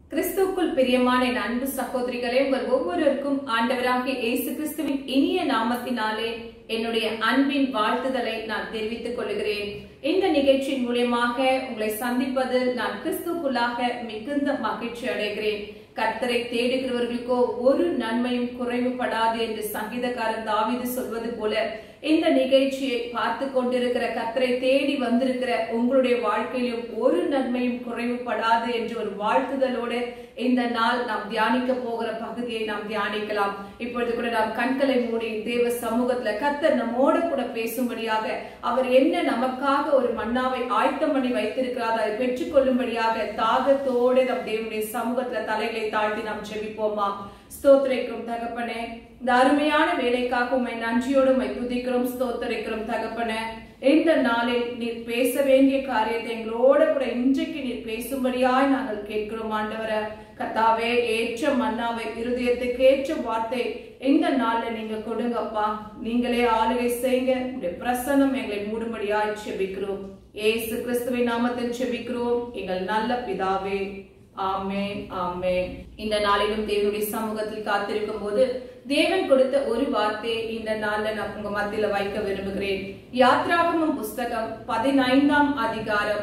கிறிஸ்துவுக்குள் பிரியமான என் அன்பு சகோதரிகளே, உங்கள் ஒவ்வொருவருக்கும் ஆண்டவராகிய இயேசு கிறிஸ்துவின் இனிய நாமத்தினாலே என்னுடைய அன்பின் வாழ்த்துதலை நான் தெரிவித்துக் கொள்கிறேன். இந்த நிகழ்ச்சியின் மூலமாக உங்களை சந்திப்பதில் நான் கிறிஸ்துவுக்குள்ளாக மிகுந்த மகிழ்ச்சி அடைகிறேன். கர்த்தரை தேடுகிறவர்களுக்கோ ஒரு நன்மையும் குறைவுபடாது என்று சங்கீதக்காரன் தாவீது சொல்வது போல, இந்த நிகழ்ச்சியை பார்த்து கொண்டிருக்கிற கர்த்தரை தேடி வந்திருக்கிற உங்களுடைய வாழ்க்கையிலும் ஒரு நன்மையும் குறைவுபடாது என்று ஒரு வாழ்த்துதலோடு இந்த நாள் நாம் தியானிக்க போகிற பகுதியை நாம் தியானிக்கலாம். இப்பொழுது கூட நாம் கண்களை மூடி தேவ சமூகத்துல கர்த்தர் நம்மோடு கூட பேசும்படியாக, அவர் என்ன நமக்காக ஒரு மன்னாவை ஆயத்தம் பண்ணி வைத்திருக்கிறார் அதை பெற்றுக் கொள்ளும்படியாக தாகத்தோடு நம் தேவனுடைய சமூகத்துல தலைகளை தாழ்த்தி நாம் ஜெபிப்போமா. ஸ்தோத்திரிக்கிறோம் தகப்பனே, இந்த அருமையான வேலைக்காக உம்மை நன்றியோடு உம்மை துதிக்கிறோம், ஸ்தோத்திரிக்கிறோம் தகப்பனே. இந்த நாளில் நீர் பேச வேண்டிய காரியத்தை எங்களோட கூட இன்றைக்கு நீர் பேசும்படியாய் நாங்கள் கேட்கிறோம். ஆண்டவரே கர்த்தாவே, ஏற்ற மன்னாவை, இருதயத்துக்கு ஏற்ற வார்த்தை இந்த நாள்ல நீங்க கொடுங்கப்பா. நீங்களே ஆளுகை செய்யுங்க. உங்களுடைய பிரசன்னம் எங்களை மூடும்படியாய் செபிக்கிறோம். இயேசு கிறிஸ்துவின் நாமத்தில் செபிக்கிறோம் எங்கள் நல்ல பிதாவே, ஆமென், ஆமென். இந்த நாளிலும் தேவனுடைய சமூகத்தில் காத்திருக்கும் போது தேவன் கொடுத்த ஒரு வார்த்தையை இந்த நாள்ல நான் உங்க மத்தியில வைக்க விரும்புகிறேன். யாத்ராகமம் புஸ்தகம் 15ஆம் அதிகாரம்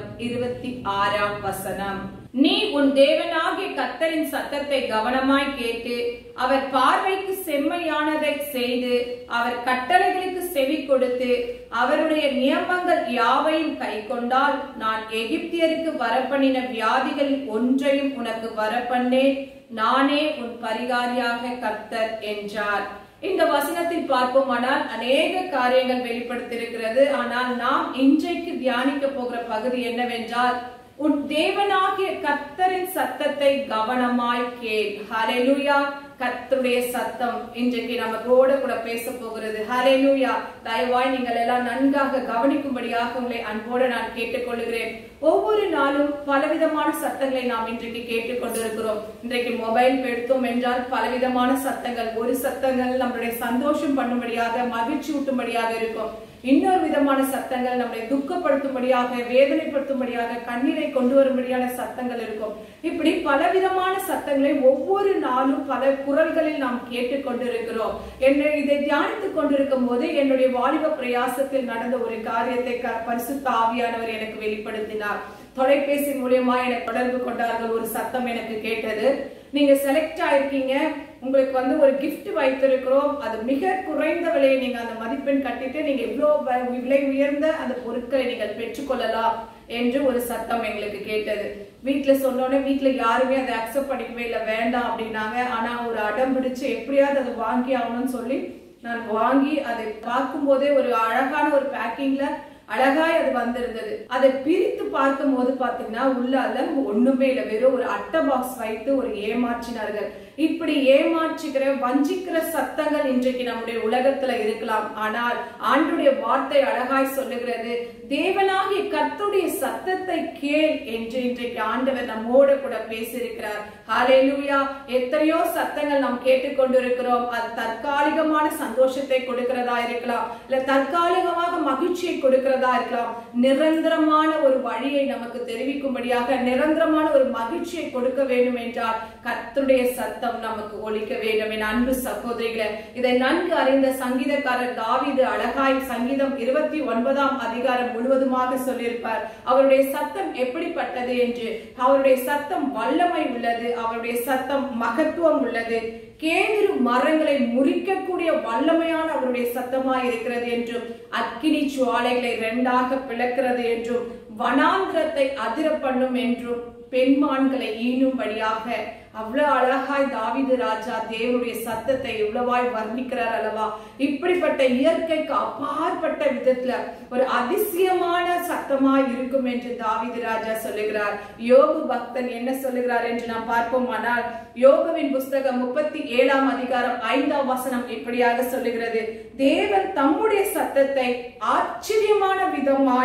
26ஆம் வசனம். நீ உன் தேவனாகிய கர்த்தரின் சத்தத்தை கவனமாய் கேட்டு அவர் பார்வைக்கு செம்மையானதை செய்து அவர் கட்டளைகளுக்கு செவி கொடுத்து அவருடைய நியமங்கள் யாவையும் கை கொண்டால், நான் எகிப்தியருக்கு வரப்பண்ணின வியாதிகளில் ஒன்றையும் உனக்கு வரப்பண்ணேன். நானே உன் பரிகாரியாக கர்த்தர் என்றார். இந்த வசனத்தில் பார்ப்போமானால் அநேக காரியங்கள் வெளிப்படுத்தியிருக்கிறது. ஆனால் நாம் இன்றைக்கு தியானிக்க போகிற பகுதி என்னவென்றால், உன் தேவனாகிய கர்த்தரின் சத்தத்தை கவனமாய் கேள். ஹல்லேலூயா. கர்த்தருடைய சத்தம் இன்றைக்கு நமக்கோட கூட பேச போகிறது. ஹல்லேலூயா. தயவாய் நீங்கள் எல்லாம் நன்காக கவனிக்கும்படியாக உங்களை அன்போடு நான் கேட்டுக்கொள்கிறேன். ஒவ்வொரு நாளும் பலவிதமான சத்தங்களை நாம் இன்றைக்கு கேட்டுக்கொண்டிருக்கிறோம். இன்றைக்கு மொபைல் எடுத்தோம் என்றால் பலவிதமான சத்தங்கள். ஒரு சத்தங்கள் நம்மளுடைய சந்தோஷம் பண்ணும்படியாக, மகிழ்ச்சி ஊட்டும்படியாக இருக்கும். இன்னொரு விதமான சத்தங்கள் நம்மை துக்கப்படுத்தும்படியாக, வேதனைப்படுத்தும்படியாக, கண்ணீரை கொண்டு வரும்படியான சத்தங்கள் இருக்கும். இப்படி பலவிதமான சத்தங்களை ஒவ்வொரு நாளும் பல குரல்களில் நாம் கேட்டுக்கொண்டிருக்கிறோம். இதை தியானித்துக் கொண்டிருக்கும் போது என்னுடைய வாலிப பிரயாசத்தில் நடந்த ஒரு காரியத்தை பரிசுத்த ஆவியானவர் எனக்கு வெளிப்படுத்தினார். தொலைபேசி மூலியமா எனக்கு தொடர்பு கொண்டார்கள். ஒரு சத்தம் எனக்கு கேட்டது. நீங்க செலக்ட் ஆயிருக்கீங்க, உங்களுக்கு ஒரு கிஃப்ட் வைத்திருக்கிறோம், அது மிக குறைந்த விலையை நீங்க அந்த மதிப்பெண் கட்டிட்டு நீங்க இவ்வளவு விலை உயர்ந்த அந்த பொருட்களை நீங்கள் பெற்றுக்கொள்ளலாம் என்று ஒரு சத்தம் எங்களுக்கு கேட்டது. வீட்டுல சொன்னோன்னே வீட்டுல யாருமே அதை அக்செப்ட் பண்ணிக்கவே இல்லை, வேண்டாம் அப்படின்னாங்க. ஆனா ஒரு அடம் பிடிச்சு எப்படியாவது அதை வாங்கி ஆகணும்னு சொல்லி நான் வாங்கி அதை பார்க்கும் போதே ஒரு அழகான ஒரு பேக்கிங்ல அழகாய் அது வந்திருந்தது. அதை பிரித்து பார்க்கும் போது பாத்தீங்கன்னா உள்ளால ஒண்ணுமே இல்லை, வெறும் ஒரு அட்டை பாக்ஸ் வைத்து ஒரு ஏமாற்றினார்கள். இப்படி ஏமாற்றுகிற வஞ்சிக்கிற சத்தங்கள் இன்றைக்கு நம்முடைய உலகத்துல இருக்கலாம். ஆனால் ஆண்டுடைய வார்த்தை அழகாய் சொல்லுகிறது, தேவனாகிய கர்த்தருடைய சத்தத்தை கேள் என்று இன்றைக்கு ஆண்டவர் நம்மோடு கூட பேசியிருக்கிறார். ஹல்லேலூயா. எத்தனையோ சத்தங்கள் நாம் கேட்டுக்கொண்டிருக்கிறோம். அது தற்காலிகமான சந்தோஷத்தை கொடுக்கிறதா இருக்கலாம், இல்ல தற்காலிகமாக மகிழ்ச்சியை கொடுக்கிறதா இருக்கலாம். நிரந்தரமான ஒரு வழியை நமக்கு தெரிவிக்கும்படியாக, நிரந்தரமான ஒரு மகிழ்ச்சியை கொடுக்க வேண்டும் என்றால் கர்த்தருடைய சத்தம் நமக்கு ஒலிக்க வேண்டும். என் அன்பு சகோதரிகளே, இதை நன்கு அறிந்த சங்கீதக்காரர் தாவீது அழகாய் சங்கீதம் 29ஆம் அதிகாரம் முழுவதுமாக சொல்லியிருப்பார். அவருடைய சத்தம் எப்படிப்பட்டது என்று. அவருடைய சத்தம் வல்லமை உள்ளது, அவருடைய சத்தம் மகத்துவம் உள்ளது, கேதுரு மரங்களை முறிக்கக்கூடிய வல்லமையான அவருடைய சத்தமாய் இருக்கிறது என்றும், அக்கினி ஜுவாலைகளை இரண்டாக பிளக்கிறது என்றும், வனாந்திரத்தை அதிர பண்ணும் என்றும், பெண்மான்களை ஈனும்படியாக அவ்வளவு அழகாய் தாவீது ராஜா தேவனுடைய சத்தத்தை எவ்வளவாய் வர்ணிக்கிறார் அல்லவா. இப்படிப்பட்ட இயற்கைக்கு அப்பாற்பட்ட விதத்துல ஒரு அதிசயமான சத்தமாய் இருக்கும் என்று தாவீது ராஜா சொல்லுகிறார். யோபு பக்தன் என்ன சொல்லுகிறார் என்று நாம் பார்ப்போமானால், யோபுவின் புஸ்தகம் 37ஆம் அதிகாரம் 5ஆம் வசனம் இப்படியாக சொல்லுகிறது, தேவன் தம்முடைய சத்தத்தை ஆச்சரியமான விதமாய்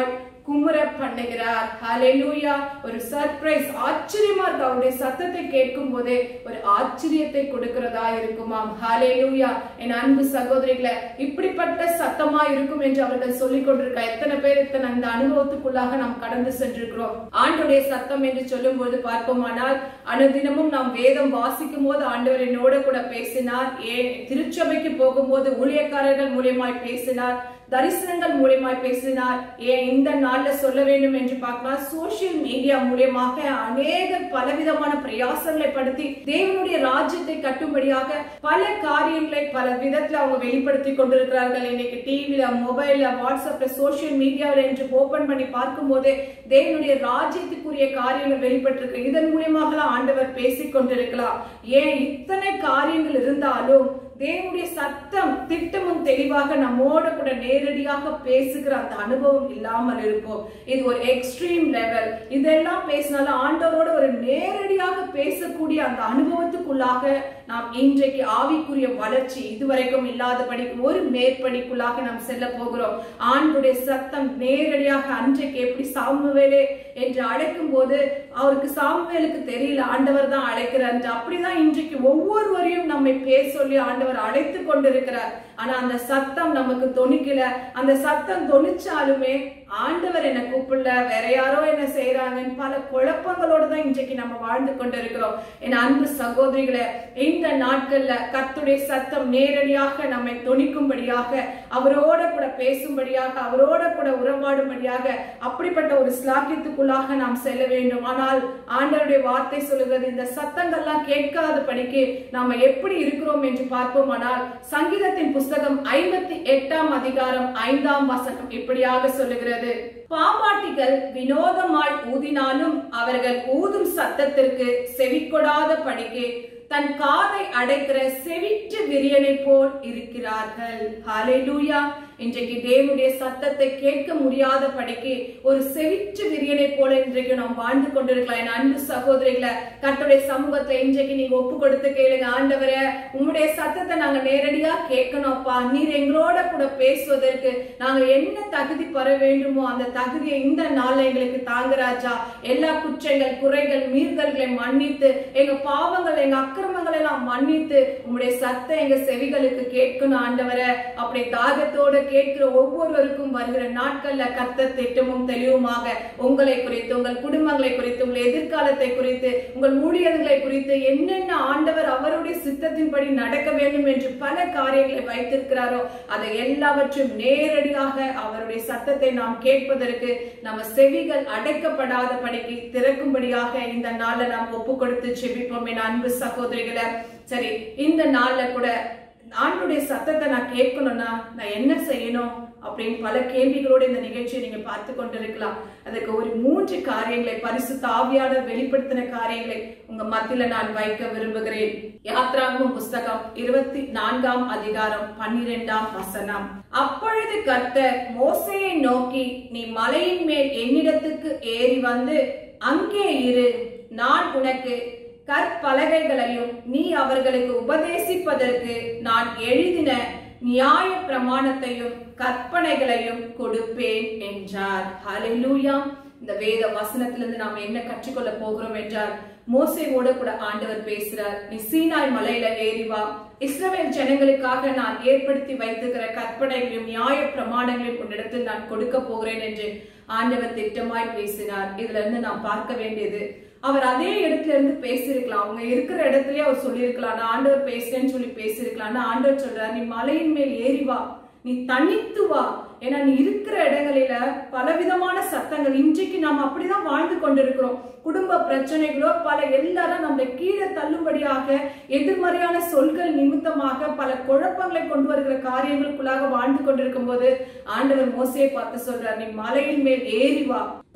குமுற பண்ணுகிறார். ஹalleluya. ஒரு சர்ப்ரைஸ், ஆச்சரியமா இருக்கு. அவருடைய சத்தத்தை கேட்கும் போதே ஒரு ஆச்சரியத்தை கொடுக்கிறதா இருக்குமாம். ஹalleluya. என் அன்பு சகோதரிகளே, இப்படிப்பட்ட சத்தமா இருக்கும் என்று அவர்கள் சொல்லிக் கொண்டிருக்க எத்தனை பேர் அந்த அனுபவத்துக்குள்ளாக நாம் கடந்து சென்றிருக்கிறோம். ஆண்டவருடைய சத்தம் என்று சொல்லும் போது பார்ப்போமானால், அனுதினமும் நாம் வேதம் வாசிக்கும் போது ஆண்டவர் என்னோட கூட பேசினார். திருச்சபைக்கு போகும்போது ஊழியக்காரர்கள் மூலியமாய் பேசினார், தரிசனங்கள் மூலியமாய் பேசினார். இந்த நாள்ல சொல்ல வேண்டும் என்று பார்க்கலாம், சோசியல் மீடியா மூலியமாக அநேக பலவிதமான பிரயாசங்களை படுத்தி தேவனுடைய ராஜ்யத்தை கட்டும்படியாக பல காரியங்களை பல விதத்துல அவங்க வெளிப்படுத்தி கொண்டிருக்கிறார்கள். இன்னைக்கு டிவில, மொபைல்ல, வாட்ஸ்அப்ல, சோசியல் மீடியாவில் என்று ஓபன் பண்ணி பார்க்கும் போதே தேவனுடைய ராஜ்யத்துக்குரிய காரியங்கள் வெளிப்பட்டிருக்கு. இதன் மூலியமாக ஆண்டவர் பேசிக் கொண்டிருக்கலாம். ஏன் இத்தனை காரியங்கள் இருந்தாலும் தேவனுடைய சத்தம் திட்டமும் தெளிவாக நம்மோட கூட நேரடியாக பேசுகிற அந்த அனுபவம் இல்லாமல் இருக்கும். இது ஒரு எக்ஸ்ட்ரீம் லெவல். இதெல்லாம் பேசினாலும் ஆண்டவரோட ஒரு நேரடியாக பேசக்கூடிய அந்த அனுபவத்துக்குள்ளாக நாம் இன்றைக்கு ஆவிக்குரிய வளர்ச்சி இதுவரைக்கும் இல்லாதபடி ஒரு மேற்படிக்குள்ளாக நாம் செல்ல போகிறோம். ஆண்டவருடைய சத்தம் நேரடியாக அன்றைக்கு எப்படி சாமுவேலே என்று அழைக்கும் போது அவருக்கு சாமுவேலுக்கு தெரியல, ஆண்டவர் தான் அழைக்கிறார். அப்படிதான் இன்றைக்கு ஒவ்வொருவரையும் நம்மை பேர் சொல்லி ஆண்டவர் அழைத்து கொண்டிருக்கிறார். ஆனா அந்த சத்தம் நமக்கு தொனிக்கல. அந்த சத்தம் தொனிச்சாலுமே ஆண்டவர் என்ன கூப்பிடல, வேற யாரோ என்ன செய்யறாங்கன்னு பல குழப்பங்களோட தான் இன்றைக்கு நம்ம வாழ்ந்து கொண்டிருக்கிறோம். என் அன்பு சகோதரிகளே, இந்த நாட்கள்ல கர்த்தருடைய சத்தம் நேரடியாக நம்மை தொனிக்கும்படியாக, அவரோட கூட பேசும்படியாக, அவரோட கூட உறவாடும்படியாக அப்படிப்பட்ட ஒரு ஸ்லாக்கியத்துக்குள்ளாக நாம் செல்ல வேண்டும். ஆனால் ஆண்டவருடைய வார்த்தை சொல்லுகிறது, இந்த சத்தங்கள்லாம் கேட்காத படிக்கு நாம எப்படி இருக்கிறோம் என்று பார்ப்போம். ஆனால் சங்கீதத்தின் புஸ்தகம் 58ஆம் அதிகாரம் 5ஆம் வசனம் இப்படியாக சொல்லுகிறது, பாம்பாட்டிகள் வினோதமாய் ஊதினாலும் அவர்கள் ஊதும் சத்தத்திற்கு செவிக்கொடாத படிக்கு தன் காதை அடைக்கிற செவிற்று விரியனை போல் இருக்கிறார்கள். ஹalleluya. இன்றைக்கு தேவனுடைய சத்தத்தை கேட்க முடியாத படிக்கு ஒரு செவிற்று விரியனை போல இன்றைக்கு நாம் வாழ்ந்து கொண்டிருக்கலாம். என் அன்பு சகோதரிகளை, கர்த்தருடைய சமூகத்தை இன்றைக்கு நீங்க ஒப்பு கொடுத்து கேளுங்க. ஆண்டவரே, உம்முடைய சத்தத்தை நாங்க நேரடியா கேட்கணும்ப்பா. நீர் எங்களோட கூட பேசுவதற்கு நாங்க என்ன தகுதி பெற வேண்டுமோ அந்த தகுதியை இந்த நாள்ல எங்களுக்கு தாங்க ராஜா. எல்லா குற்றங்கள், குறைகள், மீறுதல்களை மன்னித்து, எங்க பாவங்கள், எங்க அக்கிரமங்களை எல்லாம் மன்னித்து உம்முடைய சத்தம் எங்க செவிகளுக்கு கேட்கணும் ஆண்டவரே. அப்படி தாகத்தோட கேட்கிற ஒவ்வொருவருக்கும் வருகிற நாட்கள்ல கர்த்தர் திட்டமும் தெளிவுமாக உங்களை குறித்து, உங்கள் குடும்பங்களை குறித்து, உங்கள் எதிர்காலத்தை குறித்து, உங்கள் ஊழியர்களை குறித்து என்னென்ன ஆண்டவர் அவருடைய சித்தத்தின்படி நடக்க வேண்டும் என்று பல காரியங்களை வைத்திருக்கிறாரோ அதை எல்லாவற்றும் நேரடியாக அவருடைய சத்தத்தை நாம் கேட்பதற்கு நம்ம செவிகள் அடைக்கப்படாத படிக்கு திறக்கும்படியாக இந்த நாள்ல நாம் ஒப்பு கொடுத்து செபிப்போம். என் அன்பு சகோதரிகளை, சரி, இந்த நாள்ல கூட ஆண்டவருடைய சத்தத்தை நான் கேட்கணும்னா நான் என்ன செய்யணும் அப்படின்னு பல கேள்விகளோட இந்த நிகழ்ச்சியை நீங்க பார்த்து கொண்டிருக்கலாம். அதுக்கு ஒரு 3 காரியங்களை, பரிசுத்த ஆவியானவர் வெளிப்படுத்தின காரியங்களை உங்க மத்தியில நான் வைக்க விரும்புகிறேன். யாத்ராகமம் புஸ்தகம் 24ஆம் அதிகாரம் 12ஆம் வசனம், அப்பொழுது கர்த்தர் மோசேயை நோக்கி, நீ மலையின் மேல் என்னிடத்துக்கு ஏறி வந்து அங்கே இரு, நான் உனக்கு கற்பலகைகளையும் நீ அவர்களுக்கு உபதேசிப்பதற்கு நான் எழுதின நியாய பிரமாணத்தையும் கற்பனைகளையும் கொடுப்பேன் என்றார். ஹalleluya. இந்த வேத வசனத்திலிருந்து நாம் என்ன கற்றுக்கொள்ள போகிறோம் என்றால், மோசேவோட கூட ஆண்டவர் பேசுறார். நீ சீனாய் மலையில ஏறி வா, இஸ்ரவேல் ஜனங்களுக்காக நான் ஏற்படுத்தி வைத்திருக்கிற கற்பனைகளையும் நியாய பிரமாணங்களையும் உன்னிடத்தில் நான் கொடுக்க போகிறேன் என்று ஆண்டவர் திட்டமாய் பேசினார். இதுல இருந்து நாம் பார்க்க வேண்டியது, அவர் அதே இடத்துல இருந்து பேசியிருக்கலாம், அவங்க இருக்கிற இடத்துலயே அவர் சொல்லியிருக்கலாம், நான் ஆண்டவர் பேசுறேன்னு சொல்லி பேசியிருக்கலாம். ஆண்டவர் சொல்றார், நீ மலையின் மேல் ஏறி வா, நீ தனித்து வா. ஏன்னா நீ இருக்கிற இடங்களில பலவிதமான சத்தங்கள், இன்றைக்கு நாம் அப்படிதான் வாழ்ந்து கொண்டிருக்கிறோம். குடும்ப பிரச்சனைகளோ பல எல்லாரும் நம்மளை கீழே தள்ளும்படியாக எதிர்மறையான சொல்கள் நிமித்தமாக பல குழப்பங்களை கொண்டு வருகிற காரியங்களுக்குள்ளாக வாழ்ந்து கொண்டிருக்கும் போது ஆண்டவர் மோசேயை பார்த்து சொல்றார், நீ மலையின் மேல் ஏறி வா,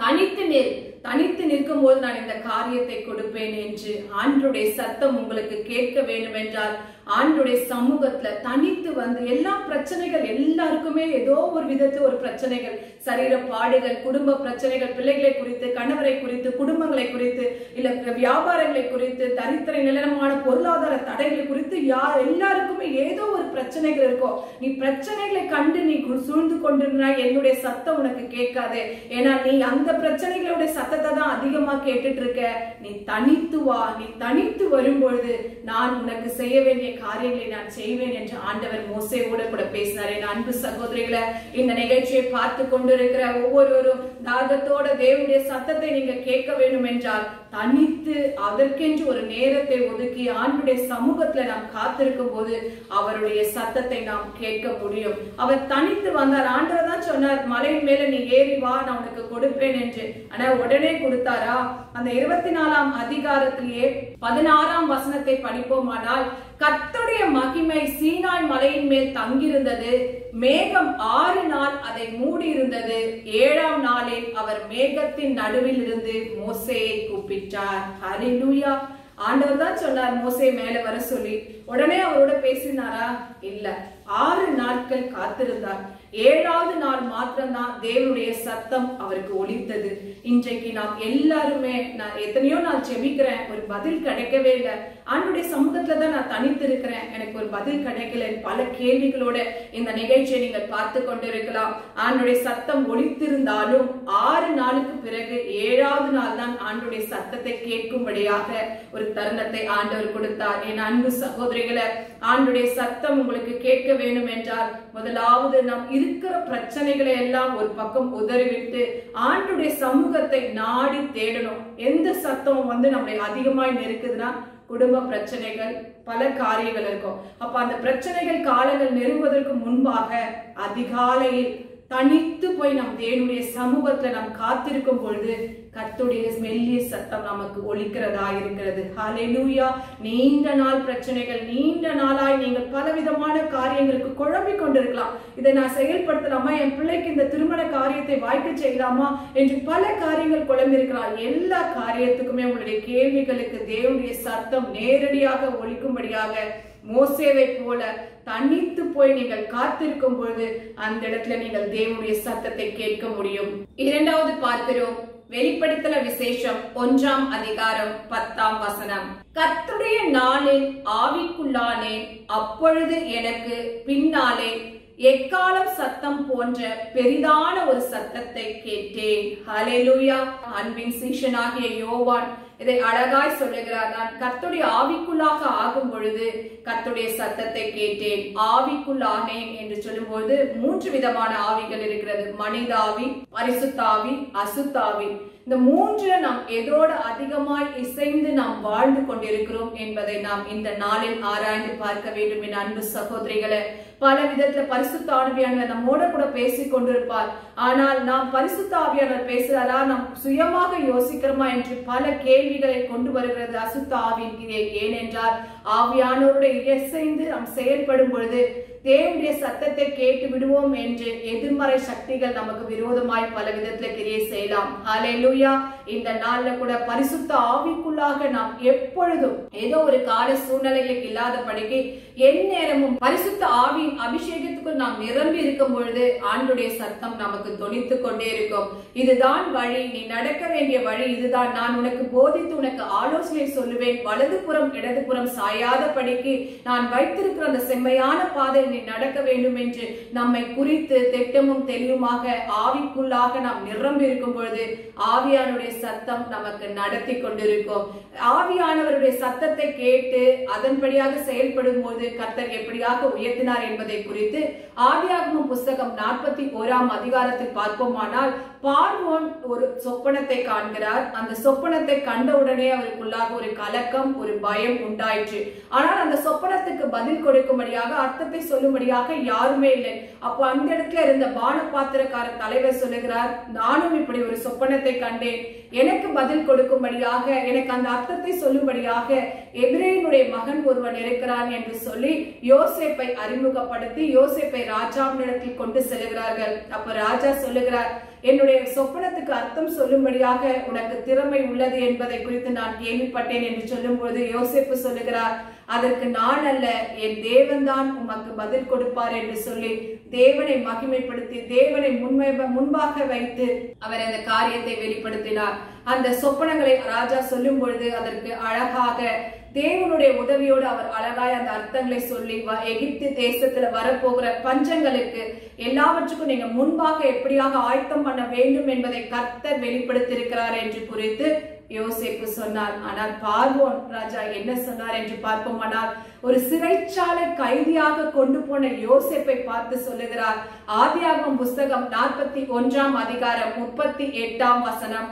தனித்து நிற்கும் போது நான் இந்த காரியத்தை கொடுப்பேன் என்று ஆண்டவருடைய சத்தம் உங்களுக்கு கேட்க வேண்டும் என்றால் ஆண்டவருடைய சமூகத்துல தனித்து வந்து எல்லா பிரச்சனைகள் எல்லாருக்குமே ஏதோ ஒரு விதத்துல ஒரு பிரச்சனைகள், சரீர பாடுகள், குடும்ப பிரச்சனைகள், பிள்ளைகளை குறித்து, கணவரை குறித்து, குடும்பங்களை குறித்து, இல்ல வியாபாரங்களை குறித்து, தரித்திர நிலமான பொருளாதார தடைகளை குறித்து எல்லாருக்குமே ஏதோ ஒரு பிரச்சனைகள் இருக்கும். நீ பிரச்சனைகளை கண்டு நீ சூழ்ந்து கொண்டிருந்தா என்னுடைய சத்தம் உனக்கு கேட்காது. ஏன்னா நீ அந்த பிரச்சனைகளுடைய சத்தத்தை தான் அதிகமா கேட்டுட்டு இருக்க. நீ தனித்து வா. நீ தனித்து வரும்பொழுது நான் உனக்கு செய்ய வேண்டிய காரியங்களை நான் செய்வேன் என்று ஆண்டவர் மோசேயோடு கூட பேசினார். என் அன்பு சகோதரிகளை, இந்த நிகழ்ச்சியை பார்த்து கொண்டிருக்கிற ஒவ்வொருவரும் தாகத்தோட தேவனுடைய சத்தத்தை நீங்க கேட்க வேண்டும் என்றால் தனித்து அதற்கென்று ஒரு நேரத்தை ஒதுக்கி ஆண்டுடைய சமூகத்துல நாம் காத்திருக்கும் போது அவருடைய சத்தத்தை நாம் கேட்க முடியும். அவர் தனித்து வந்தார். ஆண்டவர் தான் சொன்னார், மலையின் மேல நீ ஏறி வா, நான் உனக்கு கொடுப்பேன் என்று. ஆனா உடனே கொடுத்தாரா? அந்த 24ஆம் அதிகாரத்திலேயே 16ஆம் வசனத்தை படிப்போமானால், கர்த்தருடைய மகிமை சீனாய் மலையின் மேல் தங்கியிருந்தது. மேகம் 6 நாள் அதை மூடி இருந்தது. 7ஆம் நாளில் அவர் மேகத்தின் நடுவில் இருந்து மோசேயை கூப்பிட்டார். ஹல்லேலூயா. ஆண்டவர் தான் சொன்னார் மோசே மேல வர சொல்லி. உடனே அவரோட பேசினாரா? இல்ல. 6 நாட்கள் காத்திருந்தார். 7ஆவது நாள் மாத்திரம்தான் தேவனுடைய சத்தம் அவருக்கு ஒலித்தது. இன்றைக்கு நாம் எல்லாருமே, நான் எத்தனையோ நாள் ஜெபிக்கிறேன், ஒரு பதில் கிடைக்கவே இல்லை. ஆண்டவருடைய சமூகத்துலதான் நான் தனித்து இருக்கிறேன், எனக்கு ஒரு பதில் கிடைக்கல. பல கேள்விகளோட இந்த நிகழ்ச்சியை நீங்கள் பார்த்து கொண்டிருக்கலாம். ஆண்டவருடைய சத்தம் ஒலித்திருந்தாலும் 6 நாளுக்கு பிறகு 7ஆவது நாள் தான் ஆண்டவருடைய சத்தத்தை கேட்கும்படியாக ஒரு தருணத்தை ஆண்டவர் கொடுத்தார். என் அன்பு சகோதரிகளை, ஆண்டவருடைய சத்தம் உங்களுக்கு கேட்க வேண்டும் என்றால் முதலாவது நாம் இருக்கிற பிரச்சனைகளை எல்லாம் ஒரு பக்கம் உதறிவிட்டு ஆண்டவருடைய சமூகத்தை நாடி தேடணும். எந்த சத்தம் நம்மளை அதிகமாய் நெருக்குதுன்னா குடும்ப பிரச்சனைகள், பல காரியங்கள் இருக்கும். அப்ப அந்த பிரச்சனைகள் காலங்கள் நெருங்குவதற்கு முன்பாக அதிகாலையில் தனித்து போய் நம் தேவனுடைய சமூகத்துல நாம் காத்திருக்கும் பொழுது கர்த்தருடைய மெல்லிய சத்தம் நமக்கு ஒலிக்கிறதா இருக்கிறது. ஹல்லேலூயா. நீண்ட நாள் பிரச்சனைகள், நீண்ட நாளாய் நீங்கள் பலவிதமான காரியங்களுக்கு குழம்பிக் கொண்டிருக்கலாம். இதை நான் செயல்படுத்தலாமா, என் பிள்ளைக்கு இந்த திருமண காரியத்தை வாய்க்க செய்யலாமா என்று பல காரியங்கள் குழம்பிருக்கலாம். எல்லா காரியத்துக்குமே உங்களுடைய கேள்விகளுக்கு தேவனுடைய சத்தம் நேரடியாக ஒலிக்கும்படியாக மோசேவை போல தனித்து போய் நீங்கள் காத்திருக்கும் பொழுது அந்த இடத்துல நீங்கள் தேவனுடைய சத்தத்தை கேட்க முடியும். 2வது பார்க்கிறோம், வெளிப்படுத்தல விசேஷம் 1ஆம் அதிகாரம் 10ஆம் வசனம். கர்த்தருடைய நாளில் ஆவிக்குள்ளானேன், அப்பொழுது எனக்கு பின்னாலே எக்காலம் சத்தம் போன்ற பெரிதான ஒரு சத்தத்தை கேட்டேன். ஹல்லேலூயா. அன்பின் சீஷனாகிய யோவான் இதை அழகாய் சொல்லுகிறார். நான் கர்த்தருடைய ஆவிக்குள்ளாக ஆகும் பொழுது கர்த்தருடைய சத்தத்தை கேட்டேன். ஆவிக்குள்ளானேன் என்று சொல்லும்போது 3 விதமான ஆவிகள் இருக்கிறது. மனித ஆவி, பரிசுத்த ஆவி, அசுத்த ஆவி. இந்த 3 நாம் எதோட அதிகமாய் இசைந்து நாம் வாழ்ந்து கொண்டிருக்கிறோம் என்பதை நாம் இந்த நாளில் ஆராய்ந்து பார்க்க வேண்டும். என் அன்பு சகோதரிகளை, பல விதத்துல பரிசுத்த ஆவியானவர் நம்மோட கூட பேசிக் கொண்டிருப்பார். ஆனால் நாம் பரிசுத்த ஆவியானவர் பேசுறாரா, நாம் சுயமாக யோசிக்கிறோமா என்று பல கேள்விகளை கொண்டு வருகிறது அசுத்த ஆவியின் கிரியை. ஏனென்றால் ஆவியானவருடைய இசைந்து நாம் செயல்படும் பொழுது தேவனுடைய சத்தத்தை கேட்டு விடுவோம் என்று எதிர்மறை சக்திகள் நமக்கு விரோதமாய் பல விதத்துல கிரியை செய்யலாம். ஹல்லேலூயா. இந்த நாள்ல கூட பரிசுத்த ஆவிக்குள்ளாக நாம் எப்பொழுதும் ஏதோ ஒரு கால சூழ்நிலைகளுக்கு இல்லாதபடிக்கு எந்நேரமும் பரிசுத்த ஆவியின் அபிஷேகத்துக்குள் நாம் நிரம்பி இருக்கும் பொழுது ஆண்டுடைய சத்தம் நமக்கு தொனித்து கொண்டே இருக்கும். இதுதான் வழி, நீ நடக்க வேண்டிய வழி இதுதான், நான் உனக்கு போதித்து உனக்கு ஆலோசனை சொல்லுவேன், வலதுபுறம் இடதுபுறம் சாயாதபடிக்கு நான் வைத்திருக்கிற அந்த செம்மையான பாதை நீ நடக்க வேண்டும் என்று நம்மை குறித்து திட்டமும் தெளிவுமாக ஆவிக்குள்ளாக நாம் நிரம்பி இருக்கும் பொழுது ஆவியானுடைய சத்தம் நமக்கு நடத்தி கொண்டிருக்கும். ஆவியானவருடைய சத்தத்தை கேட்டு அதன்படியாக செயல்படும் போது கர்த்தர் எப்படியாக உயர்த்தினார் என்பதை குறித்து ஆதியாகமம் புஸ்தகம் 41ஆம் அதிகாரத்தில் பார்ப்போமானால், பார்வோன் ஒரு சொப்பனத்தை காண்கிறார். அந்த சொப்பனத்தை கண்டவுடனே அவருக்குள்ளாக ஒரு கலக்கம், ஒரு பயம் உண்டாயிற்று. ஆனால் அந்த சொப்பனத்துக்கு பதில் கொடுக்கும்படியாக, அர்த்தத்தை சொல்லும்படியாக யாருமே இல்லை. அப்போ அந்த இடத்துல இருந்த பானபாத்திரக்கார தலைவர் சொல்லுகிறார், நானும் இப்படி ஒரு சொப்பனத்தை கண்டேன், எனக்கு பதில் கொடுக்கும்படியாக, எனக்கு அந்த அர்த்தத்தை சொல்லும்படியாக எபிரேயனுடைய மகன் ஒருவன் இருக்கிறான் என்று சொல்லி யோசேப்பை அறிமுகப்படுத்தி யோசேப்பை ராஜாவினிடத்தில் கொண்டு செல்கிறார்கள். அப்ப ராஜா சொல்லுகிறார், என்னுடைய சொப்பனத்துக்கு அர்த்தம் சொல்லும்படியாக உனக்கு திறமை உள்ளது என்பதை குறித்து நான் கேள்விப்பட்டேன் என்று சொல்லும்போது யோசேப்பு சொல்லுகிறார், அதற்கு நான் அல்ல, என் தேவன் தான் உமக்கு பதில் கொடுப்பார் என்று சொல்லி தேவனை மகிமைப்படுத்தி தேவனை முன்பாக வைத்து அவர் அந்த காரியத்தை வெளிப்படுத்தினார். அந்த சொப்பனங்களை ராஜா சொல்லும் பொழுது அதற்கு அழகாக தேவனுடைய உதவியோடு அவர் அழகாய் அந்த அர்த்தங்களை சொல்லி எகிப்து தேசத்துல வரப்போகிற பஞ்சங்களுக்கு எல்லாவற்றுக்கும் நீங்க முன்பாக எப்படியாக ஆயத்தம் பண்ண வேண்டும் என்பதை கர்த்தர் வெளிப்படுத்தியிருக்கிறார் என்று குறித்து யோசேப்பு சொன்னார். ஆனால் பார்வோன் ராஜா என்ன சொன்னார் என்று பார்ப்போமானால், ஒரு சிறைச்சாலை கைதியாக கொண்டு போன யோசேப்பை பார்த்து சொல்லுகிறார். ஆதியாகமம் புஸ்தகம் 41 அதிகாரம் 38 வசனம்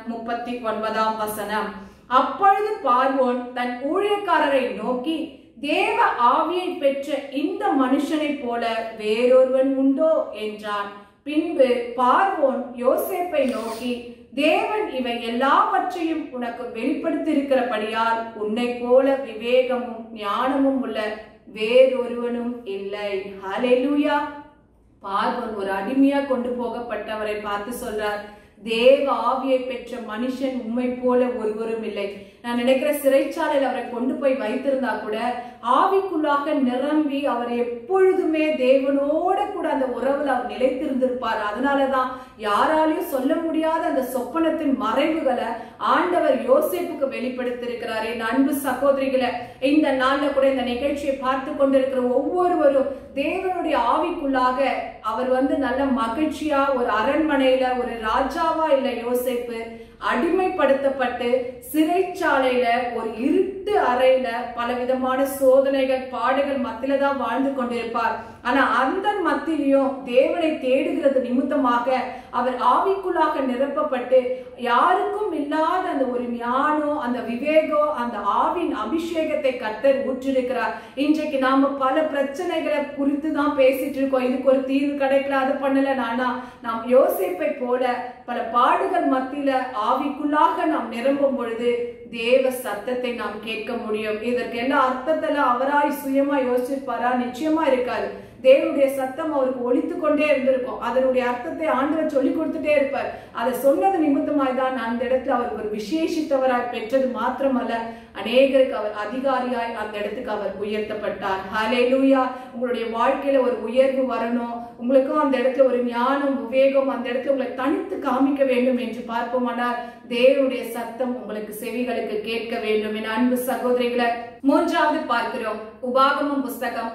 39 வசனம். அப்பொழுது பார்வோன் தன் ஊழியக்காரரை நோக்கி, தேவ ஆவியை பெற்ற இந்த மனுஷனை போல வேறொருவன் உண்டோ என்றான். பின்பு பார்வோன் யோசேப்பை நோக்கி, தேவன் இவை எல்லாவற்றையும் உனக்கு வெளிப்படுத்தி இருக்கிறபடியால் உன்னை போல விவேகமும் ஞானமும் உள்ள வேறொருவனும் இல்லை. ஹல்லேலூயா. பார்வோன் ஒரு அடிமையா கொண்டு போகப்பட்டவரை பார்த்து சொல்றார், தேவ ஆவியை பெற்ற மனுஷன் உம்மை போல ஒருவரும் இல்லை. நான் நினைக்கிற சிறைச்சாலையில் அவரை கொண்டு போய் வைத்திருந்தா கூட ஆவிக்குள்ளாக நிரம்பி அவர் எப்பொழுதுமே தேவனோட கூட அந்த உறவுல அவர் நிலைத்திருந்திருப்பார். அதனாலதான் யாராலையும் சொல்ல முடியாத அந்த சொப்பனத்தின் மறைவுகளை ஆண்டவர் யோசேப்புக்கு வெளிப்படுத்தியிருக்கிறார். என் அன்பு சகோதரிகளை, இந்த நாள்ல கூட இந்த நிகழ்ச்சியை பார்த்து கொண்டிருக்கிற ஒவ்வொருவரும் தேவனுடைய ஆவிக்குள்ளாக அவர் நல்ல மகிழ்ச்சியா ஒரு அரண்மனையில ஒரு ராஜாவா இல்ல யோசேப்பு அடிமைப்படுத்தப்பட்டு சிறைச்சாலையில ஒரு இருட்டு அறையில பலவிதமான சோதனைகள் பாடுகள் மத்தியில தான் வாழ்ந்து கொண்டிருப்பார். ஆனா அந்த மத்தியிலும் தேவனை தேடுகிறது நிமித்தமாக அவர் ஆவிக்குள்ளாக நிரப்பப்பட்டு யாருக்கும் இல்லாத அந்த ஒரு ஞானம், அந்த விவேகம், அந்த ஆவின் அபிஷேகத்தை கர்த்தர் ஊற்றிருக்கிறார். இன்றைக்கு நாம பல பிரச்சனைகளை குறித்து தான் பேசிட்டு இருக்கோம். இதுக்கு ஒரு தீர்வு கிடைக்கல, அது பண்ணல. நாம் யோசேப்பை போல பல பாடுகள் மத்தியில ஆவிக்குள்ளாக நாம் நிரம்பும் பொழுது தேவ சத்தத்தை நாம் கேட்க முடியும். இதற்கு எல்லா அர்த்தத்தெல்லாம் அவராய் சுயமா யோசிச்சிருப்பாரா? நிச்சயமா இருக்காது. தேவனுடைய சத்தம் அவருக்கு ஒலித்து கொண்டே இருந்திருக்கும். அதனுடைய அர்த்தத்தை ஆண்டவர் சொல்லி கொடுத்துட்டே இருப்பார். அதை சொன்னது நிமித்தமாய் தான் அந்த இடத்துல அவர் ஒரு விசேஷித்தவராய் பெற்றது மாத்திரமல்ல, அநேகருக்கு அவர் அதிகாரியாய் அந்த இடத்துக்கு அவர் உயர்த்தப்பட்டார். ஹல்லேலூயா. உங்களுடைய வாழ்க்கையில ஒரு உயர்வு வரணும், உங்களுக்கும் அந்த இடத்துல ஒரு ஞானம் விவேகம் அந்த இடத்துல உங்களை தனித்து காமிக்க வேண்டும் என்று பார்ப்போமானால் தேவனுடைய சத்தம் உங்களுக்கு செவிகளுக்கு கேட்க வேண்டும். என் அன்பு சகோதரிகளை, மூன்றாவது பார்க்கிறோம். உபாகமம் புஸ்தகம்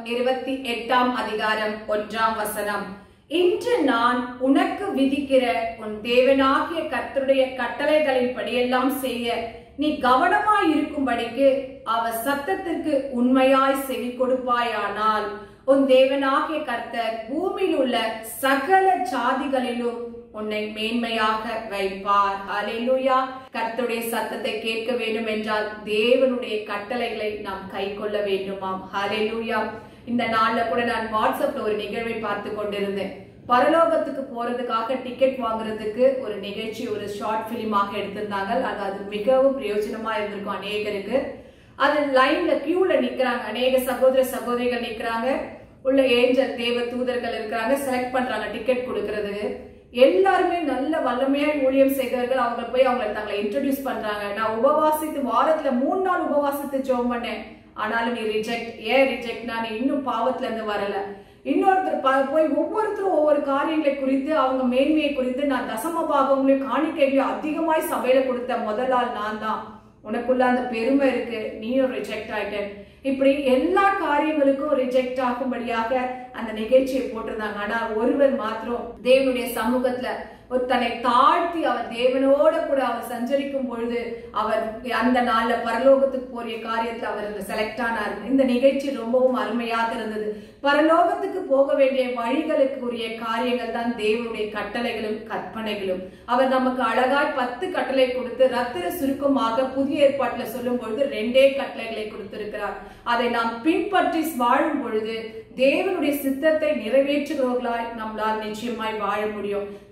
28 அதிகாரம் 1 வசனம். இன்று நான் உனக்கு விதிக்கிற உன் தேவனாகிய கர்த்தருடைய கட்டளைகளின் படியெல்லாம் செய்ய நீ கவனமாய் இருக்கும்படிக்கு அவர் சத்தத்திற்கு உண்மையாய் செவி கொடுப்பாயானால் உன் தேவனாகிய கர்த்தர் பூமியில் உள்ள சகல ஜாதிகளிலும் உன்னை மேன்மையாக வைப்பார். ஹல்லேலூயா. கர்த்தருடைய சத்தத்தை கேட்க வேண்டும் என்றால் தேவனுடைய கட்டளைகளை நாம் கை கொள்ள வேண்டுமாம். ஹல்லேலூயா. இந்த நாள்ல கூட நான் வாட்ஸ்அப்ல ஒரு நிகழ்வை பார்த்து கொண்டிருந்தேன். பரலோகத்துக்கு போறதுக்காக டிக்கெட் வாங்குறதுக்கு ஒரு நிகழ்ச்சி, ஒரு ஷார்ட் பிலிமாக எடுத்திருந்தாங்க. அது மிகவும் பிரயோஜனமா இருந்திருக்கும் அநேகருக்கு. அது லைன்ல கியூல நிக்கிறாங்க, அநேக சகோதர சகோதரிகள் நிக்கிறாங்க, உள்ள ஏஞ்சல் தேவ தூதர்கள் இருக்கிறாங்க, செலக்ட் பண்றாங்க டிக்கெட் கொடுக்கறதுக்கு. எல்லாருமே நல்ல வல்லமையாய் ஊழியம் செய்தவர்கள். அவங்க போய் அவங்களை தங்களை இன்ட்ரோடியூஸ் பண்றாங்க. நான் உபவாசித்து வாரத்துல 3 நாள் உபவாசித்து ஜெபம் பண்ணேன், ஆனாலும் நீ ரிஜெக்ட். ஏன் ரிஜெக்ட்? நான் இன்னும் பாவத்துல இருந்து வரல. இன்னொருத்தர் போய் ஒவ்வொருத்தரும் ஒவ்வொரு காரியங்களை குறித்து அவங்க மேன்மையை குறித்து, நான் தசம பாகங்களையும் காணிக்கைகளையும் அதிகமாய் சபையில கொடுத்த முதல் ஆள் நான் தான். உனக்குள்ள அந்த பெருமை இருக்கு, நீயும் ரிஜெக்ட் ஆயிட்ட. இப்படி எல்லா காரியங்களுக்கும் ரிஜெக்ட் ஆகும்படியாக அந்த நிகழ்ச்சியை போட்டிருந்தாங்க. ஆனா ஒருவர் மாத்திரம் தேவனுடைய சமூகத்துல ஒரு தன்னை தாழ்த்தி அவர் தேவனோட கூட அவர் சஞ்சரிக்கும் பொழுது அவர் அந்த நாள்ல பரலோகத்துக்கு போறிய காரியத்துல அவர் செலக்ட் ஆனார். இந்த நிகழ்ச்சி ரொம்பவும் அருமையாக இருந்தது. பரலோகத்துக்கு போக வேண்டிய வழிகளுக்கு உரிய காரியங்கள் தான் தேவனுடைய கட்டளைகளும் கற்பனைகளும். அவர் நமக்கு அழகாய் 10 கட்டளை கொடுத்து ரத்திர சுருக்கமாக புதிய ஏற்பாட்டுல சொல்லும் பொழுது 2 கட்டளைகளை கொடுத்திருக்கிறார். அதை நாம் பின்பற்றி வாழும் பொழுது தேவனுடைய சித்தத்தை நிறைவேற்றுகிறவர்களாய் நம்மளால் நிச்சயமாய் வாழ முடியும். தேவனுடைய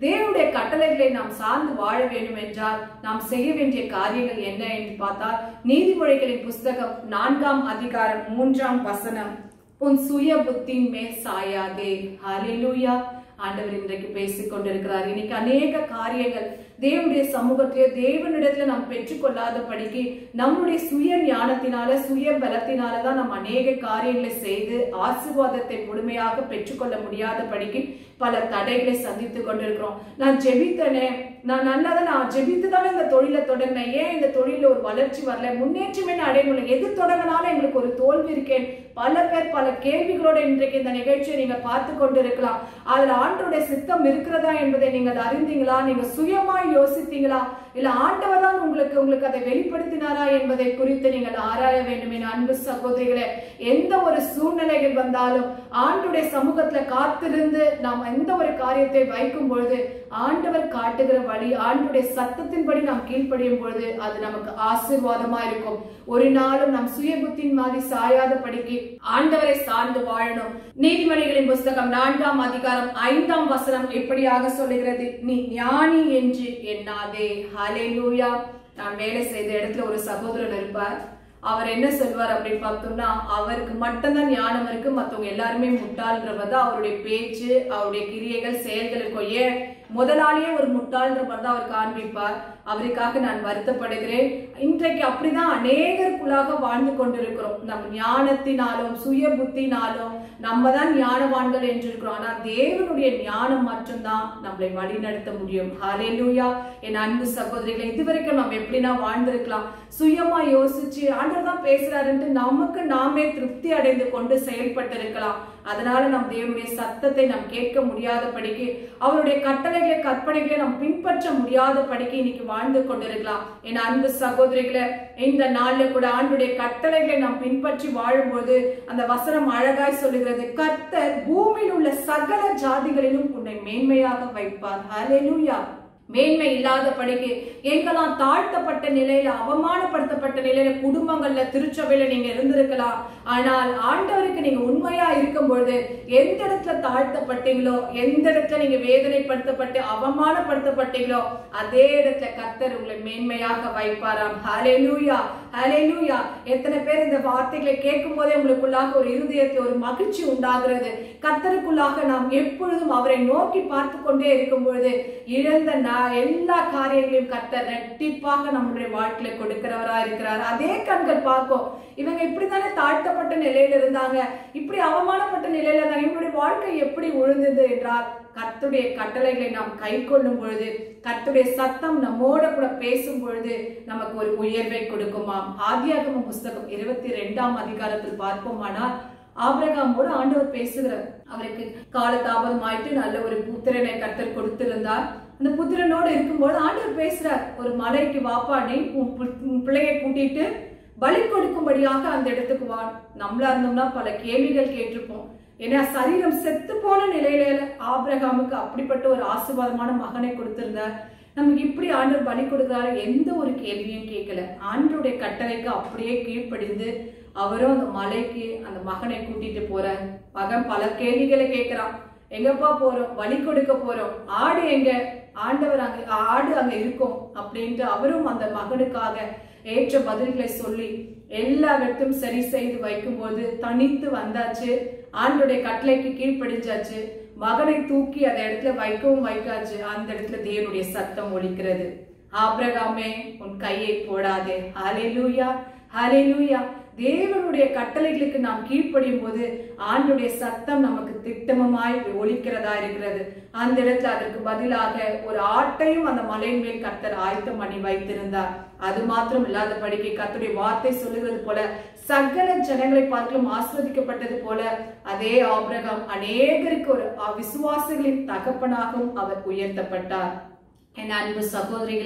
ஆண்டுடைய கட்டளைகளை நாம் சார்ந்து வாழ வேண்டும் என்றால் நாம் செய்ய வேண்டிய காரியங்கள் என்ன என்று பார்த்தால், நீதிமொழிகளின் புஸ்தகம் 4ஆம் அதிகாரம் 3ஆம் வசனம், உன் சுய புத்தின் மேல் சாயாதே. ஹல்லேலூயா. ஆண்டவர் இன்றைக்கு பேசிக் கொண்டிருக்கிறார். இன்னைக்கு அநேக காரியங்கள் தேவனுடைய சமூகத்திலே தேவனிடத்துல நாம் பெற்றுக்கொள்ளாத படிக்கு நம்முடைய சுய ஞானத்தினால சுய பலத்தினாலதான் நாம் அநேக காரியங்களை செய்து ஆசீர்வாதத்தை முழுமையாக பெற்றுக்கொள்ள முடியாத படிக்கு பல தடைகளை சந்தித்துக் கொண்டிருக்கிறோம். நான் ஜெபித்தனே, நான் நல்லதான் நான் ஜெபித்துதானே இந்த தொழிலை தொடங்கினேன், ஏன் இந்த தொழில ஒரு வளர்ச்சி வரல, முன்னேற்றமே அடைய முடியல, எது தொடங்கினாலும் எங்களுக்கு ஒரு தோல்வி இருக்கேன். பல பேர் பல கேள்விகளோட இன்றைக்கு இந்த நிகழ்ச்சியை நீங்க பார்த்து கொண்டு இருக்கலாம். அதுல ஆண்டவருடைய சித்தம் இருக்கிறதா என்பதை நீங்கள் அறிந்தீங்களா? நீங்க சுயமா யோசித்தீங்களா? இல்ல ஆண்டவர் தான் உங்களுக்கு அதை வெளிப்படுத்தினாரா என்பதை குறித்து நீங்கள் ஆராய வேண்டும். என் அன்பு சகோதரிகளே, எந்த ஒரு சூழ்நிலைகள் வந்தாலும் ஆண்டவருடைய சமூகத்துல காத்திருந்து நாம் எந்த ஒரு காரியத்தை வைக்கும் பொழுது ஆண்டவர் காட்டுகிற வழி, ஆண்டவருடைய சத்தத்தின்படி நாம் கீழ்ப்படியும் பொழுது அது நமக்கு ஆசீர்வாதமா இருக்கும். ஒரு நாளும் நம் சுய புத்தின் மாதிரி சாயாத படிக்கு ஆண்டவரை சார்ந்து வாழணும். நீதிமொழிகளின் புஸ்தகம் 4ஆம் அதிகாரம் 5ஆம் வசனம் எப்படியாக சொல்லுகிறது, நீ ஞானி என்று எண்ணாதே. ஹல்லேலூயா. நான் வேலை செய்த இடத்துல ஒரு சகோதரர் இருப்பார். அவர் என்ன சொல்வார் அப்படின்னு பார்த்தோம்னா, அவருக்கு மட்டும்தான் ஞானம் இருக்கு, மற்றவங்க எல்லாருமே முட்டாள்ன்றவர்தான் அவருடைய பேச்சு, அவருடைய கிரியைகள், செயல்கள் இருக்கும். ஏன் முதலாளியே ஒரு முட்டாள்ன்ற மாதிரி தான் அவர் காண்பிப்பார். அவருக்காக நான் வருத்தப்படுகிறேன். இன்றைக்கு அப்படிதான் அநேகருக்குள்ளாக வாழ்ந்து கொண்டிருக்கிறோம். நம் ஞானத்தினாலும் சுய புத்தினாலும் நம்ம தான் ஞானவான்கள் என்று இருக்கிறோம். ஆனா தேவனுடைய ஞானம் மட்டும்தான் நம்மளை வழி நடத்த முடியும். ஹல்லேலூயா. என் அன்பு சகோதரிகளை, இதுவரைக்கும் நம்ம எப்படின்னா வாழ்ந்திருக்கலாம், சுயமா யோசிச்சு ஆண்டவர் தான் பேசுறாருன்ட்டு நமக்கு நாமே திருப்தி அடைந்து கொண்டு செயல்பட்டு இருக்கலாம். அதனால நம் தேவனுடைய சத்தத்தை நாம் கேட்க முடியாத படிக்கு, அவருடைய கட்டளைகளை கற்பனைகளை நாம் பின்பற்ற முடியாத படிக்கு இன்னைக்கு வாழ்ந்து கொண்டிருக்கலாம். என் அன்பு சகோதரிகளை, இந்த நாள்ல கூட ஆண்டுடைய கட்டளைகளை நாம் பின்பற்றி வாழும்போது அந்த வசனம் அழகாய் சொல்லுகிறது, கர்த்தர் பூமியில் உள்ள சகல ஜாதிகளிலும் உன்னை மேன்மையாக வைப்பார். ஹல்லேலூயா. மேன்மை இல்லாத படிக்கு எங்கெல்லாம் தாழ்த்தப்பட்ட நிலையில, அவமானப்படுத்தப்பட்ட நிலையில, குடும்பங்கள்ல, திருச்சபையில நீங்க இருந்திருக்கலாம். ஆனால் ஆண்டவருக்கு நீங்க உண்மையா இருக்கும் பொழுது எந்த இடத்துல தாழ்த்தப்பட்டீங்களோ, எந்த இடத்துல நீங்க வேதனைப்படுத்தப்பட்டு அவமானப்படுத்தப்பட்டீங்களோ அதே இடத்துல கர்த்தர் உங்களை மேன்மையாக வைப்பாராம். ஹல்லேலூயா. ஹல்லேலூயா. எத்தனை பேர் இந்த வார்த்தைகளை கேட்கும் போதே உங்களுக்குள்ளாக ஒரு இருதயத்தில் ஒரு மகிழ்ச்சி உண்டாகிறது. கர்த்தருக்குள்ளாக நாம் எப்பொழுதும் அவரை நோக்கி பார்த்து கொண்டே இருக்கும் பொழுது இழந்த எல்லா காரியங்களையும் கர்த்தர் ரெட்டிப்பாக நம்முடைய வாழ்க்கையில கொடுக்கிறவரா இருக்கிறார். அதே கண்கள் பார்க்கும், இவங்க இப்படித்தானே தாழ்த்தப்பட்ட நிலையில இருந்தாங்க, இப்படி அவமானப்பட்ட நிலையில இருந்தாங்க, இவங்களுடைய வாழ்க்கை எப்படி உழுந்தது என்றால் கர்த்தருடைய கட்டளைகளை நாம் கை கொள்ளும் பொழுது, கர்த்தருடைய சத்தம் நம்மோட கூட பேசும் பொழுது நமக்கு ஒரு உயர்வை கொடுக்குமாம். ஆதியாகமம் புஸ்தகம் 22ஆம் அதிகாரத்தில் பார்ப்போமானால், ஆபிரகாமோடு ஆண்டவர் பேசுகிறார். அவருக்கு காலதாபம் ஆயிட்டு நல்ல ஒரு புத்திரனை கர்த்தர் கொடுத்திருந்தார். அந்த புத்திரனோடு இருக்கும்போது ஆண்டவர் பேசுறார், ஒரு மலைக்கு வாப்பா, நீ உன் பிள்ளையை கூட்டிட்டு பலி கொடுக்கும்படியாக அந்த இடத்துக்கு வா. நம்மளா இருந்தோம்னா பல கேள்விகள் கேட்டிருப்போம். ஏன்னா சரீரம் செத்து போன நிலையில ஆபிரகாமுக்கு அப்படிப்பட்ட ஒரு ஆசீர்வாதமான மகனை கொடுத்திருந்தார். நமக்கு இப்படி ஆண்டவர் பலி கொடுக்கிறாரு, எந்த ஒரு கேள்வியும் கேட்கல. ஆண்டவருடைய கட்டளைக்கு அப்படியே கீழ்ப்படிந்து அவரும் அந்த மலைக்கு அந்த மகனை கூட்டிட்டு போறார். மகன் பல கேள்விகளை கேட்கிறான். எங்கப்பா போறோம்? பலி கொடுக்க போறோம். ஆடு எங்க? ஆண்டவர் ஆடு அங்க இருக்கும் அப்படின்ட்டு அவரும் அந்த மகனுக்காக ஏற்ற பதில்களை சொல்லி எல்லாவற்றையும் சரி செய்து வைக்கும் போது தனித்து வந்தாச்சு. ஆண்டோடைய கட்டளைக்கு கீழ்ப்படிஞ்சாச்சு. மகனை தூக்கி அந்த இடத்துல வைக்கவும் வைக்காச்சு. அந்த இடத்துல தேவனுடைய சத்தம் ஒலிக்கிறது, ஆபிரகாமே உன் கையை போடாதே. ஹல்லேலூயா. ஹல்லேலூயா. தேவனுடைய கட்டளைகளுக்கு நாம் கீழ்ப்படியும் போது ஆண்டுடைய சத்தம் நமக்கு திட்டமாய் ஒலிக்கிறதா இருக்கிறது. அந்த இடத்துல அதற்கு பதிலாக ஒரு ஆட்டையும் அந்த மலையின் மேல் கர்த்தர் ஆயத்தம் பண்ணி வைத்திருந்தார். அது மாத்திரம் இல்லாத படிக்கை கர்த்தருடைய வார்த்தை சொல்லுகிறது போல சகல ஜனங்களை பார்க்கலும் ஆஸ்வதிக்கப்பட்டது போல அதே ஆபிரகாம் அநேகருக்கு ஒரு விசுவாசிகளின் தகப்பனாகவும் அவர் உயர்த்தப்பட்டார். என் அன்பு சகோதரிகளே,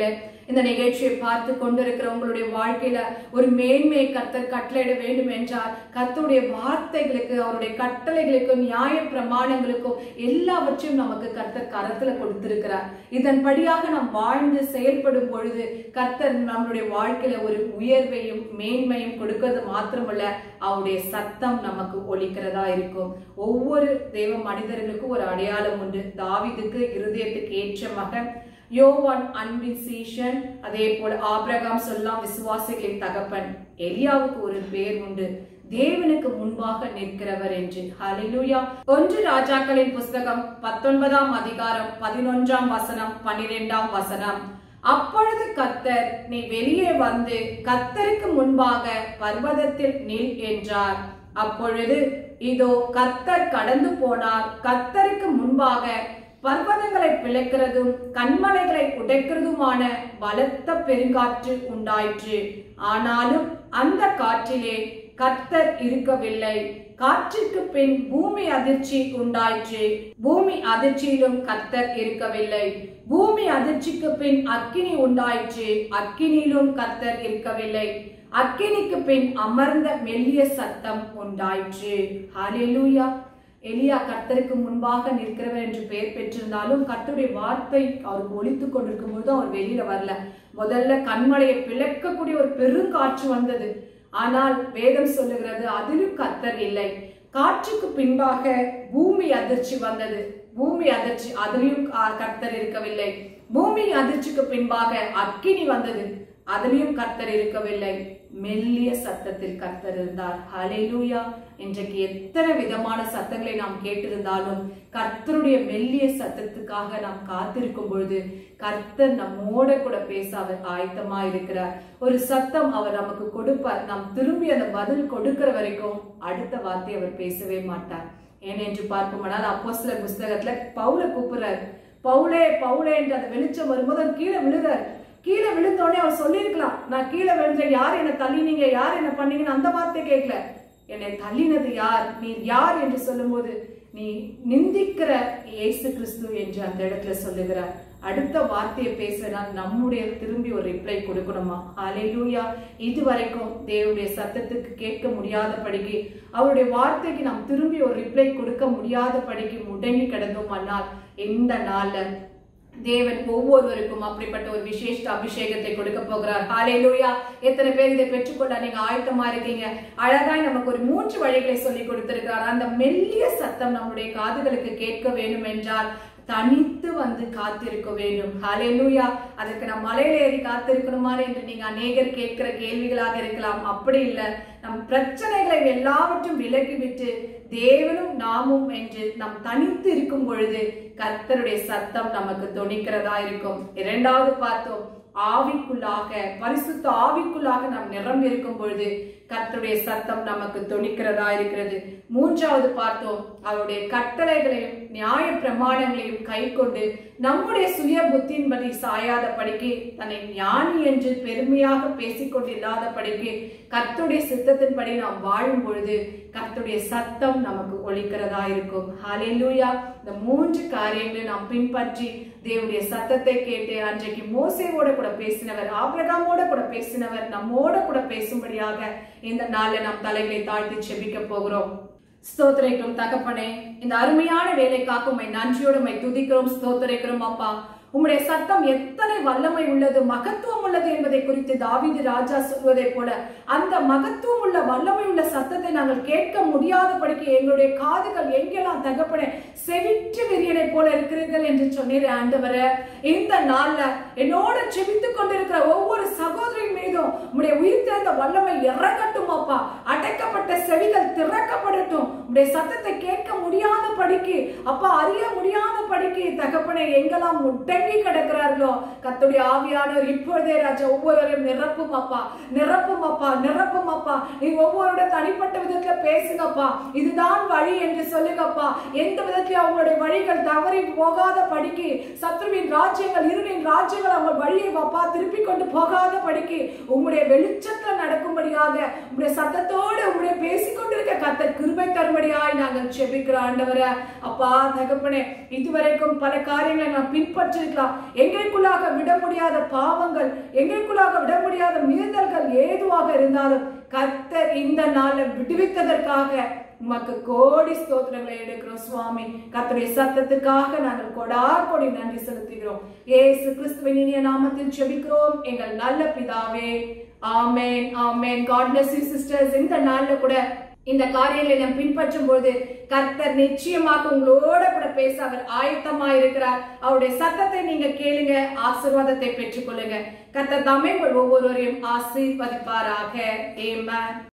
இந்த நிகழ்ச்சியை பார்த்து கொண்டிருக்கிற உங்களுடைய வாழ்க்கையில ஒரு மேன்மையை கர்த்தர் கட்டளையிட வேண்டும் என்றால் கர்த்தருடைய வார்த்தைகளுக்கு, அவருடைய கட்டளைகளுக்கும், நியாய பிரமாணங்களுக்கும் எல்லாவற்றையும் நமக்கு கர்த்தர் கரத்துல கொடுத்திருக்கிறார். இதன்படியாக நாம் வாழ்ந்து செயல்படும் பொழுது கர்த்தர் நம்மளுடைய வாழ்க்கையில ஒரு உயர்வையும் மேன்மையும் கொடுக்கிறது மாத்திரமல்ல, அவருடைய சத்தம் நமக்கு ஒலிக்கிறதா இருக்கும். ஒவ்வொரு தேவ மனிதர்களுக்கும் ஒரு அடையாளம் உண்டு. தாவீதுக்கு இருதயத்துக்கு ஏற்ற மகன், யோவான் அன்பின் சீஷன், அதே போல ஆபிரகாம் சொல்லலாம் விசுவாசிகளின் தகப்பன். எலியாவுக்கு ஒரு பெயர் உண்டு, தேவனுக்கு முன்பாக நிற்கிறவர் என்று. ஹல்லேலூயா. 1 ராஜாக்களின் புஸ்தகம் 19ஆம் அதிகாரம் 11ஆம் வசனம் 12ஆம் வசனம். அப்பொழுது கர்த்தர், நீ வெளியே வந்து கர்த்தருக்கு முன்பாக பர்வதத்தில் நில் என்றார். அப்பொழுது இதோ கர்த்தர் கடந்து போனார். கர்த்தருக்கு முன்பாக பர்வதங்களை பிளக்கிறதும் கன்மலைகளை உடைக்கிறதுமான பலத்த பெருங்காற்று உண்டாயிற்று. ஆனாலும் அந்த காற்றிலே கர்த்தர் இருக்கவில்லை. காற்றுக்கு பின் பூமி அதிர்ச்சி உண்டாயிற்று. பூமி அதிர்ச்சியிலும் கர்த்தர் இருக்கவில்லை. பூமி அதிர்ச்சிக்கு பின் அக்கினி உண்டாயிற்று. அக்கினியிலும் கர்த்தர் இருக்கவில்லை. அக்கினிக்கு பின் அமர்ந்த மெல்லிய சத்தம் உண்டாயிற்று. ஹல்லேலூயா. எலியா கர்த்தருக்கு முன்பாக நிற்கிறவர் என்று பெயர் பெற்றிருந்தாலும் கர்த்தருடைய வார்த்தை அவருக்கு ஒலித்துக் கொண்டிருக்கும் போது அவர் வெளியில வரல. முதல்ல கண்மலையை பிளக்கக்கூடிய ஒரு பெருங்காற்று வந்தது. ஆனால் வேதம் சொல்லுகிறது அதிலும் கர்த்தர் இல்லை. காற்றுக்கு பின்பாக பூமி அதிர்ச்சி வந்தது. பூமி அதிர்ச்சி, அதிலும் கர்த்தர் இருக்கவில்லை. பூமி அதிர்ச்சிக்கு பின்பாக அக்கினி வந்தது. அதிலும் கர்த்தர் இருக்கவில்லை. மெல்லிய சத்தத்தில் கர்த்தர் இருந்தார். ஹல்லேலூயா. இன்றைக்கு எத்தனை விதமான சத்தங்களை நாம் கேட்டிருந்தாலும் கர்த்தருடைய மெல்லிய சத்தத்துக்காக நாம் காத்திருக்கும் பொழுது கர்த்தர் நம்மோட கூட பேச அவர் ஆயத்தமா இருக்கிறார். ஒரு சத்தம் அவர் நமக்கு கொடுப்பார். நாம் திரும்பி அந்த பதில் கொடுக்கிற வரைக்கும் அடுத்த வார்த்தை அவர் பேசவே மாட்டார். ஏனென்று பார்ப்போம்னால் அப்போஸ்தலர் புஸ்தகத்துல பவுல கூப்பிடுறார். பவுலே பவுலே என்று அந்த வெளிச்சம் வரும்போது அவர் கீழே விழுறார். கீழே விழுந்தோடனே அவர் சொல்லியிருக்கலாம், நான் கீழே விழுந்தேன், யார் என்ன தள்ளினீங்க, யார் என்ன பண்ணீங்கன்னு அந்த வார்த்தை கேட்கல. என்னை தள்ளினது யார், நீ யார் என்று சொல்லும் போது நீ நிந்திக்கிற இயேசு கிறிஸ்து என்று அந்த இடத்துல சொல்லுகிறார். அடுத்த வார்த்தையை பேசினா நம்முடைய திரும்பி ஒரு ரிப்ளை கொடுக்கணுமா? ஹல்லேலூயா. இதுவரைக்கும் தேவனுடைய சத்தத்துக்கு கேட்க முடியாத படிக்கு, அவருடைய வார்த்தைக்கு நாம் திரும்பி ஒரு ரிப்ளை கொடுக்க முடியாத படிக்கு முடங்கி கிடந்தோம். ஆனால் இந்த நாள்ல தேவன் ஒவ்வொருவருக்கும் அப்படிப்பட்ட ஒரு விசேஷ அபிஷேகத்தை கொடுக்க போகிறார். ஹல்லேலூயா. எத்தனை பேர் இதை பெற்றுக்கொள்ள நீங்க ஆயத்தமா இருக்கீங்க? அழகாய் நமக்கு ஒரு 3 வழிகளை சொல்லி கொடுத்திருக்கிறார். அந்த மெல்லிய சத்தம் நம்முடைய காதுகளுக்கு கேட்க வேண்டும் என்றால் தனித்து வந்து காத்திருக்க வேண்டும். ஹல்லேலூயா. அதுக்கு நம்ம மலையில ஏறி காத்திருக்கணுமா என்று நீங்க அநேகர் கேட்கிற கேள்விகளாக இருக்கலாம். அப்படி இல்லை. நம் பிரச்சனைகளை எல்லாவற்றும் விலகிவிட்டு தேவனும் நாமும் என்று நம் தனித்து இருக்கும் பொழுது கர்த்தருடைய சத்தம் நமக்கு தொனிக்கிறதா இருக்கும். 2வது பார்த்தோம், ஆவிக்குள்ளாக, பரிசுத்த ஆவிக்குள்ளாக நாம் நிரம்பி இருக்கும் பொழுது கர்த்தருடைய சத்தம் நமக்கு தொனிக்கிறதா இருக்கிறது. 3வது பார்த்தோம், அவருடைய கட்டளைகளையும் நியாய பிரமாணங்களையும் கை கொண்டு நம்முடைய சுய புத்தியின்படி சாயாத படிக்கு, தன்னை ஞானி என்று பெருமையாக பேசிக்கொண்டில்லாத படிக்கு கர்த்தருடைய சித்தத்தின்படி நாம் வாழும் பொழுது கர்த்தருடைய சத்தம் நமக்கு ஒலிக்கிறதா இருக்கும். ஹல்லேலூயா. இந்த 3 காரியங்களை நாம் பின்பற்றி தேவனுடைய சத்தத்தை கேட்டு அன்றைக்கு மோசேவோட கூட பேசினவர், ஆபிரகாமோட கூட பேசினவர், நம்மோட கூட பேசும்படியாக இந்த நாள்ல நாம் தலைகளை தாழ்த்தி செபிக்க போகிறோம். ஸ்தோத்திரிக்கிறோம் தகப்பனே, இந்த அருமையான வேலைக்காக உம்மை நன்றியோடு உம்மை துதிக்கிறோம், ஸ்தோத்திரிக்கிறோம் அப்பா. உம்முடைய சத்தம் எத்தனை வல்லமை உள்ளது, மகத்துவம் உள்ளது என்பதை குறித்து தாவீது ராஜா சொல்வதை போல அந்த மகத்துவம் உள்ள வல்லமை உள்ள சத்தத்தை நாங்கள் கேட்க முடியாதபடிக்கு எங்களுடைய காதுகள் எங்கெல்லாம் தகப்பனே செவிற்று விரியனை போல இருக்கிறீர்கள் என்று சொன்னீர் ஆண்டவரே. இந்த நாள்ல என்னோட செபித்துக் கொண்டிருக்கிற ஒவ்வொரு சகோதரின் மீதும் உம்முடைய உயிர்த்தெழுந்த வல்லமை இறங்கட்டும் அப்பா. அடைக்கப்பட்ட செவிகள் திறக்கப்படட்டும். உம்முடைய சத்தத்தை கேட்க முடியாத படிக்கு அப்பா, அறிய முடியாத படிக்கு தகப்பனே எங்கெல்லாம் முட்டங்கி கிடக்கிறார்களோ கர்த்தருடைய ஆவியானவர் இப்பொழுதே ராஜா ஒவ்வொருவரையும் நிரப்பும் அப்பா, நிரப்பும் அப்பா, நிரப்பும் அப்பா. நீ ஒவ்வொருடைய தனிப்பட்ட விதத்துல பேசுங்கப்பா. இதுதான் வழி என்று சொல்லுங்கப்பா. எந்த விதத்திலும் அவங்களுடைய வழிகள் தவறி போகாத படிக்கு, சத்ருவின் ராஜ்யங்கள், இருளின் ராஜ்யங்கள் அவங்க வழியை அப்பா திருப்பி கொண்டு போகாத படிக்கு உம்முடைய வெளிச்சத்துல நடக்கும்படியாக உம்முடைய சத்தத்தோடு உம்முடைய பேசிக்கொண்டிருக்க முடிக்க கர்த்தர் கிருபை தரும்படியாய் நாங்கள் ஜெபிக்கிறோம் ஆண்டவரே. அப்பா தகப்பனே, இதுவரைக்கும் பல காரியங்களை நாம் பின்பற்றிருக்கலாம். எங்களுக்குள்ளாக விட முடியாத பாவங்கள், எங்களுக்குள்ளாக விட முடியாத மீறல்கள் ஏதுவாக இருந்தாலும் கர்த்தர் இந்த நாளை விடுவித்ததற்காக உமக்கு கோடி ஸ்தோத்திரங்களை எடுக்கிறோம் சுவாமி. கர்த்தருடைய சத்தத்துக்காக நாங்கள் கொடார் கொடி நன்றி செலுத்துகிறோம். இயேசு கிறிஸ்துவின் இனிய நாமத்தில் ஜெபிக்கிறோம் எங்கள் நல்ல பிதாவே. ஆமென், ஆமென். God bless you sisters. இந்த நாள்ல கூட இந்த காரியங்களை நாம் பின்பற்றும் போது கர்த்தர் நிச்சயமாக உங்களோட கூட பேச அவர் ஆயத்தமா இருக்கிறார். அவருடைய சத்தத்தை நீங்க கேளுங்க, ஆசீர்வாதத்தை பெற்றுக் கொள்ளுங்க. கர்த்தர் தாமே உங்கள் ஒவ்வொருவரையும் ஆசீர்வதிப்பாராக. ஆமென்.